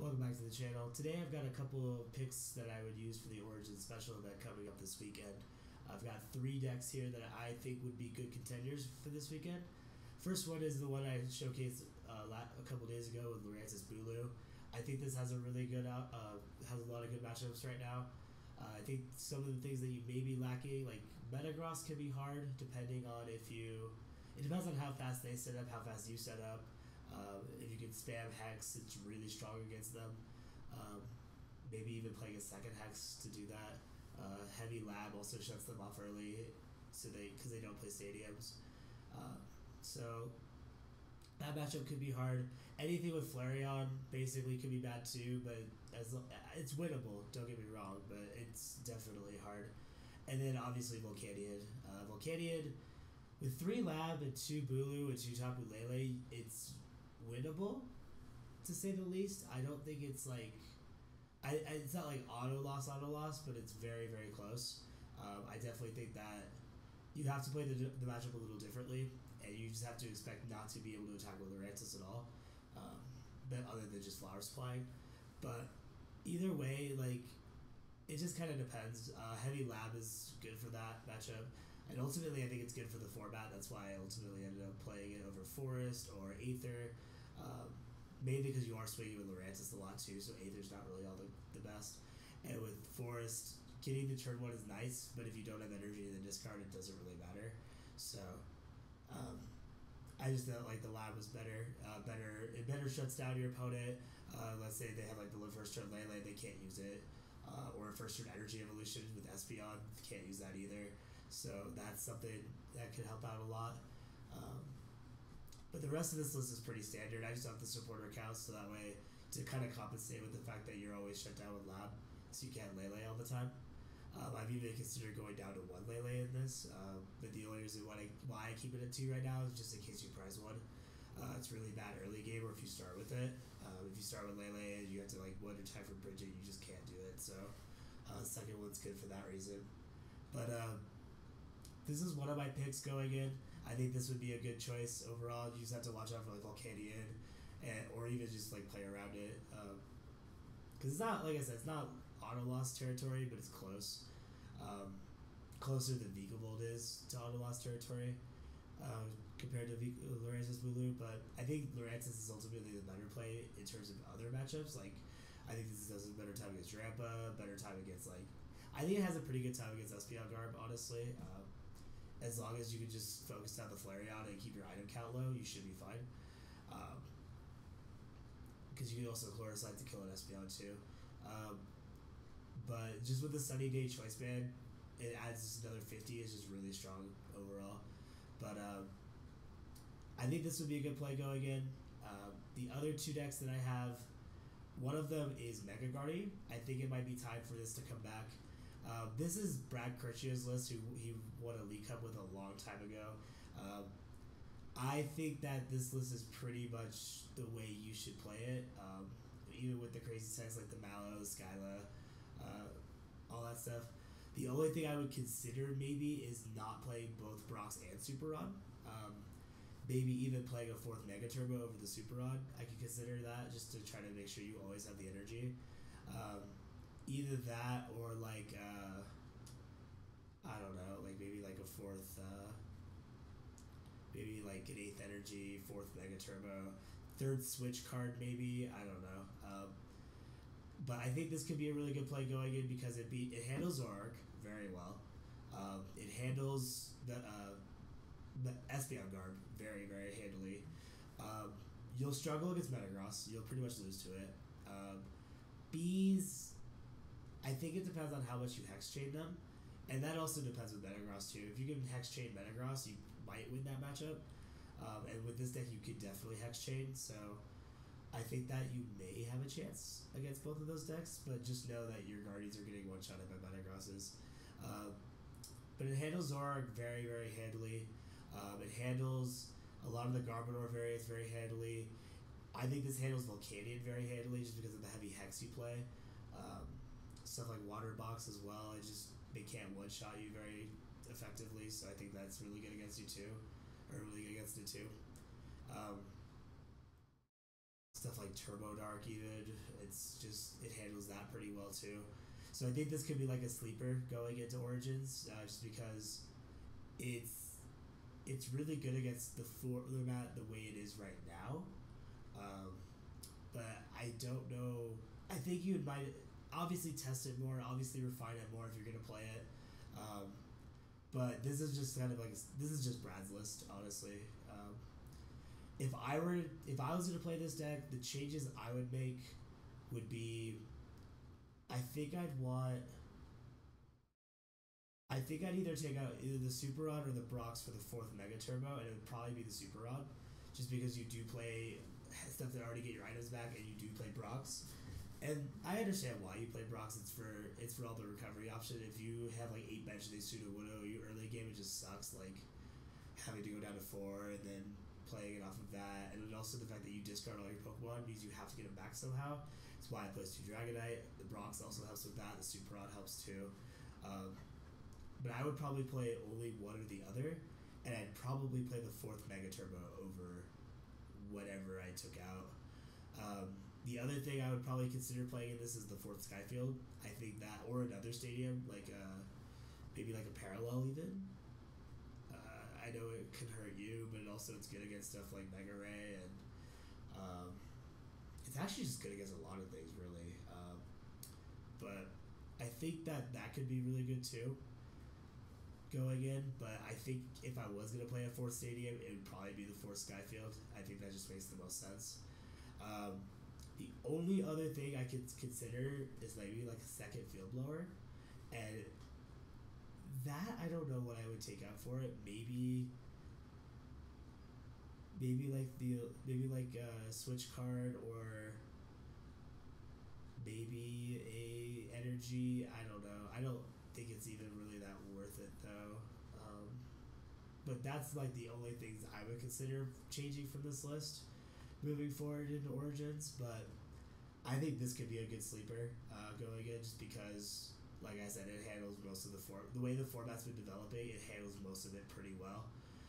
Welcome back to the channel. Today I've got a couple of picks that I would use for the Origin Special event coming up this weekend. I've got 3 decks here that I think would be good contenders for this weekend. First one is the one I showcased a couple days ago with Lurantis Bulu. I think this has a really good has a lot of good matchups right now. I think some of the things that you may be lacking, like Metagross, can be hard depending on if you. It depends on how fast they set up, how fast you set up. If you can spam Hex, it's really strong against them. Maybe even playing a second Hex to do that. Heavy Lab also shuts them off early, because they don't play stadiums. So that matchup could be hard. Anything with Flareon basically could be bad too, but it's winnable. Don't get me wrong, but it's definitely hard. And then obviously Volcanion. Volcanion with 3 Lab and 2 Bulu and 2 Tapu Lele, it's winnable, to say the least. I don't think it's like, it's not like auto loss, but it's very, very close. I definitely think that you have to play the matchup a little differently, and you just have to expect not to be able to attack with Lurantis at all, but other than just Flower Supplying. But either way, like, it just kind of depends. Heavy Lab is good for that matchup, and ultimately I think it's good for the format. That's why I ultimately ended up playing it over Forest or Aether, mainly because you are swinging with Lurantis a lot too, so Aether's not really all the best. And with Forest, getting the turn 1 is nice, but if you don't have energy in the discard, it doesn't really matter. So I just felt like the Lab was better. It better shuts down your opponent. Let's say they have like the first turn Lele, they can't use it. Or a first turn Energy Evolution with Espeon, can't use that either. So that's something that could help out a lot. But the rest of this list is pretty standard. I just have the supporter counts, so that way to kind of compensate with the fact that you're always shut down with Lab, so you can't Lele all the time. I've even considered going down to 1 Lele in this, but the only reason why I keep it at 2 right now is just in case you prize 1. It's really bad early game, or if you start with it. If you start with Lele and you have to like wonder time for Bridget, you just can't do it. So the second one's good for that reason. But this is one of my picks going in. I think this would be a good choice overall. You just have to watch out for like Volcanion, or even just like play around it. Because it's not, like I said, it's not auto loss territory, but it's close. Closer than Vikavolt is to auto loss territory. Compared to Lurantis Bulu, but I think Lurantis is ultimately the better play in terms of other matchups. Like, I think this does a better time against Rampa, better time against, like, I think it has a pretty good time against Espeon Garb, honestly. As long as you can just focus down the Flareon and keep your item count low, you should be fine. Because you can also Chlorocyte to kill an Espeon too. But just with the Sunny Day Choice Band, it adds just another 50. It's just really strong overall. But I think this would be a good play going in. The other 2 decks that I have, one of them is Mega Guardian. I think it might be time for this to come back. This is Brad Kirchhoff's list, who he won a League Cup with a long time ago. I think that this list is pretty much the way you should play it, even with the crazy techs like the Mallow, Skyla, all that stuff. The only thing I would consider maybe is not playing both Brox and Super Rod. Maybe even playing a 4th Mega Turbo over the Super Rod. I could consider that just to try to make sure you always have the energy. Either that or like, I don't know, like maybe like a 4th, maybe like an 8th Energy, 4th Mega Turbo, 3rd Switch card maybe, I don't know. But I think this could be a really good play going in because it handles Zoroark very well. It handles the Espeon Garb very, very handily. You'll struggle against Metagross. You'll pretty much lose to it. Bees, I think it depends on how much you Hex Chain them. And that also depends with Metagross too. If you can Hex Chain Metagross, you might win that matchup. And with this deck, you could definitely Hex Chain. So I think that you may have a chance against both of those decks, but just know that your Guardians are getting one-shotted by Metagrosses. But it handles Zoroark very, very handily. It handles a lot of the Garbodor variants very handily. I think this handles Volcanion very handily just because of the heavy Hex you play. Stuff like Water Box as well. They can't one-shot you very effectively, so I think that's really good against you too. Or really good against it too. stuff like Turbo Dark even. It's just it handles that pretty well too. So I think this could be like a sleeper going into Origins, just because it's really good against the format the way it is right now. Um, but I don't know. I think you might obviously test it more, obviously refine it more if you're gonna play it. Um, but this is just kind of like this is just Brad's list, honestly. If I was gonna play this deck, the changes I would make would be, I think I'd either take out either the Super Rod or the Brox for the fourth Mega Turbo, and it would probably be the Super Rod, just because you do play stuff that already get your items back, and you do play Brox. And I understand why you play Brox. It's for all the recovery option. If you have like 8 bench they Pseudo Widow, you early game it just sucks. Like having to go down to 4 and then playing it off of that, and then also the fact that you discard all your Pokemon means you have to get them back somehow. That's why I play 2 Dragonite. The Brox also helps with that. The Super Rod helps too. But I would probably play only one or the other, and I'd probably play the fourth Mega Turbo over whatever I took out. The other thing I would probably consider playing in this is the fourth Skyfield. I think that, or another stadium, like maybe like a parallel even. I know it can hurt you, but also it's good against stuff like Mega Ray, and it's actually just good against a lot of things, really. But I think that could be really good too, going in. But I think if I was going to play a fourth stadium, it would probably be the fourth Skyfield. I think that just makes the most sense. The only other thing I could consider is maybe like a second Field Blower, and that I don't know what I would take out for it. Maybe like a switch card, or maybe a energy. I don't know. I don't think it's even really that worth it though. But that's like the only things I would consider changing from this list moving forward into Origins. But I think this could be a good sleeper going in, just because, like I said, it handles most of the way the format's been developing. It handles most of it pretty well.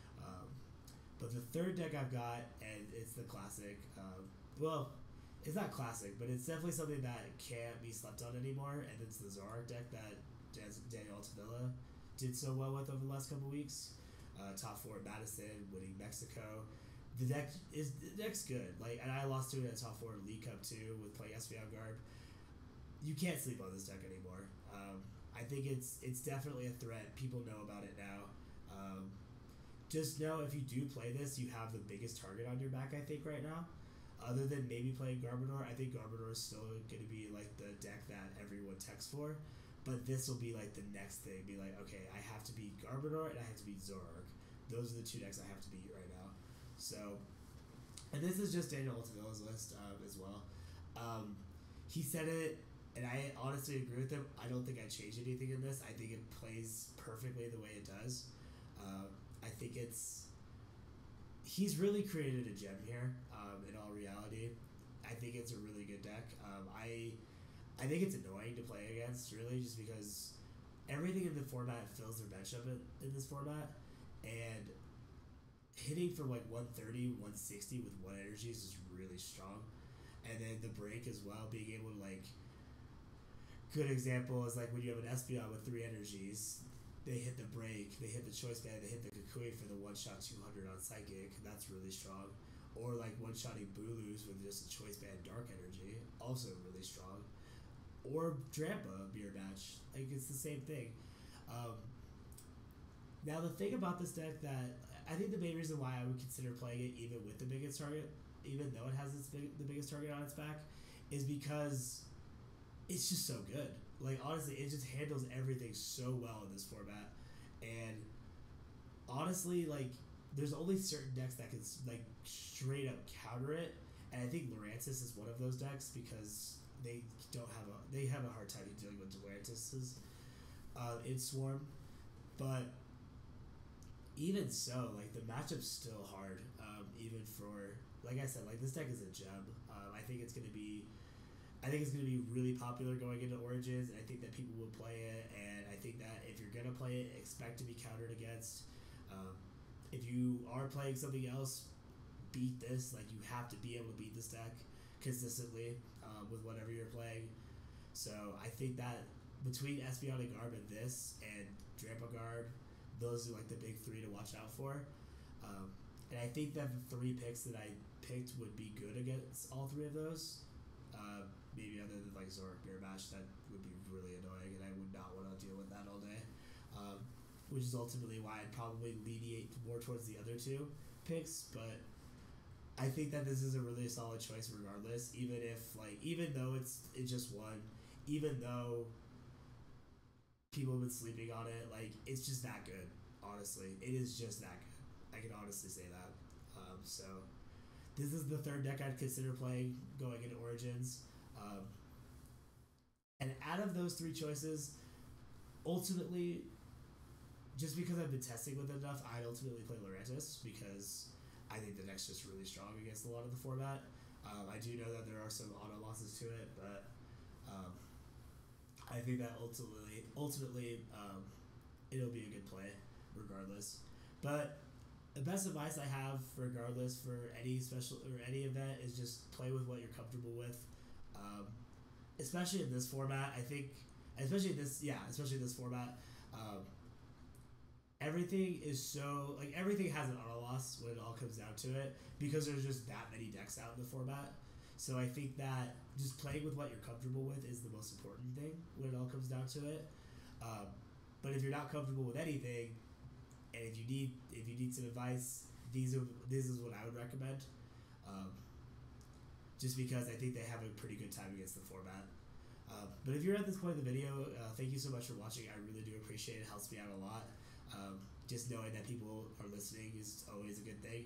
But the third deck I've got, and it's the classic. Well, it's not classic, but it's definitely something that can't be slept on anymore. And it's the Zoroark deck that Daniel Altavilla did so well with over the last couple weeks. Top 4 at Madison, winning Mexico. The deck's good. Like, and I lost to it at top 4 in League Cup too with playing Espeon Garb. You can't sleep on this deck anymore. I think it's definitely a threat. People know about it now. Just know if you do play this, you have the biggest target on your back, I think, right now. Other than maybe playing Garbodor, I think Garbodor is still going to be like the deck that everyone texts for. But this will be like the next thing. Be like, okay, I have to beat Garbodor and I have to beat Zoroark. Those are the 2 decks I have to beat right now. So, and this is just Daniel Altavilla's list as well. He said it, and I honestly agree with him. I don't think I changed anything in this. I think it plays perfectly the way it does. I think he's really created a gem here. In all reality, I think it's a really good deck. I think it's annoying to play against, really, just because everything in the format fills their bench up in this format, and hitting for like 130, 160 with 1 energies is really strong. And then the break as well, being able to, like, good example is like when you have an Espeon with 3 energies, they hit the break, they hit the Choice Band, they hit the Kukui for the 1-shot 200 on Psychic. That's really strong. Or like one-shotting Bulus with just a Choice Band Dark Energy, also really strong. Or Drampa Mirror Match, like it's the same thing. Now the thing about this deck that I think the main reason why I would consider playing it even with the biggest target, even though it has the biggest target on its back, is because it's just so good. Like, honestly, it just handles everything so well in this format. And honestly, like, there's only certain decks that can, like, straight up counter it. And I think Lurantis is one of those decks because they have a hard time dealing with Lurantis in Swarm. But even so, like, the matchup's still hard. Even for, like I said, like, this deck is a gem. I think it's gonna be really popular going into Origins, and I think that people will play it. And I think that if you're gonna play it, expect to be countered against. If you are playing something else, beat this. Like, you have to be able to beat this deck. consistently with whatever you're playing. So I think that between Espeon and Garb and this and Drampa Guard, those are like the big three to watch out for. And I think that the three picks that I picked would be good against all three of those. Maybe other than like Zoroark Mirror Match, that would be really annoying, and I would not want to deal with that all day. Which is ultimately why I'd probably lean more towards the other two picks. But I think that this is a really solid choice regardless. Even though it's just one, even though people have been sleeping on it, like it's just that good. Honestly, it is just that good. I can honestly say that. So this is the third deck I'd consider playing going into Origins. And out of those three choices, ultimately, just because I've been testing with it enough, I'd ultimately play Lurantis because I think the deck's just really strong against a lot of the format. I do know that there are some auto losses to it, but I think that ultimately, it'll be a good play regardless. But the best advice I have, regardless, for any special or any event, is just play with what you're comfortable with. Especially in this format, I think, especially in this format, everything is so like everything has an auto loss when it all comes down to it because there's just that many decks out in the format. So I think that just playing with what you're comfortable with is the most important thing when it all comes down to it. But if you're not comfortable with anything, and if you need some advice, this is what I would recommend. Just because I think they have a pretty good time against the format. But if you're at this point in the video, thank you so much for watching. I really do appreciate it. It helps me out a lot. Just knowing that people are listening is always a good thing.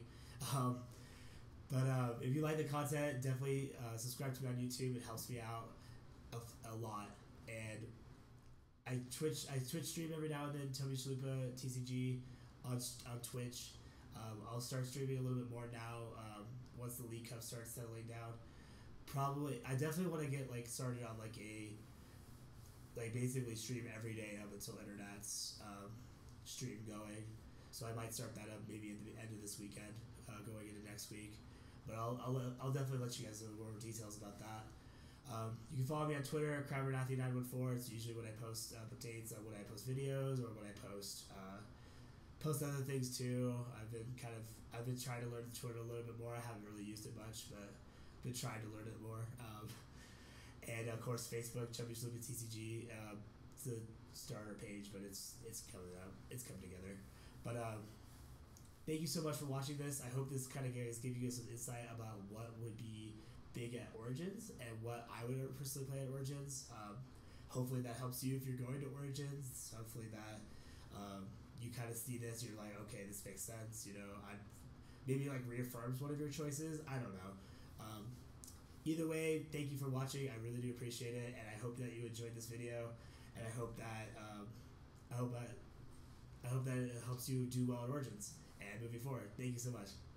But if you like the content, definitely subscribe to me on YouTube. It helps me out a lot. And I Twitch stream every now and then. Toby Chalupa TCG on Twitch. I'll start streaming a little bit more now once the League Cup starts settling down. I definitely want to get started on basically stream every day up until Internet's stream going. So I might start that up maybe at the end of this weekend, going into next week. But I'll definitely let you guys know more details about that. You can follow me on Twitter at CrabberNathy914. It's usually when I post updates on when I post videos or when I post other things too. I've been trying to learn Twitter a little bit more. I haven't really used it much, but been trying to learn it more. And of course Facebook, Chubby Chalupa TCG. It's a starter page, but it's coming up. It's coming together. But thank you so much for watching this. I hope this kind of gives you guys some insight about what would be big at Origins and what I would personally play at Origins. Hopefully that helps you if you're going to Origins. Hopefully that you kind of see this, you're like, okay, this makes sense. Maybe reaffirms one of your choices. I don't know. Either way, thank you for watching. I really do appreciate it, and I hope that you enjoyed this video, and I hope that it helps you do well at Origins and moving forward. Thank you so much.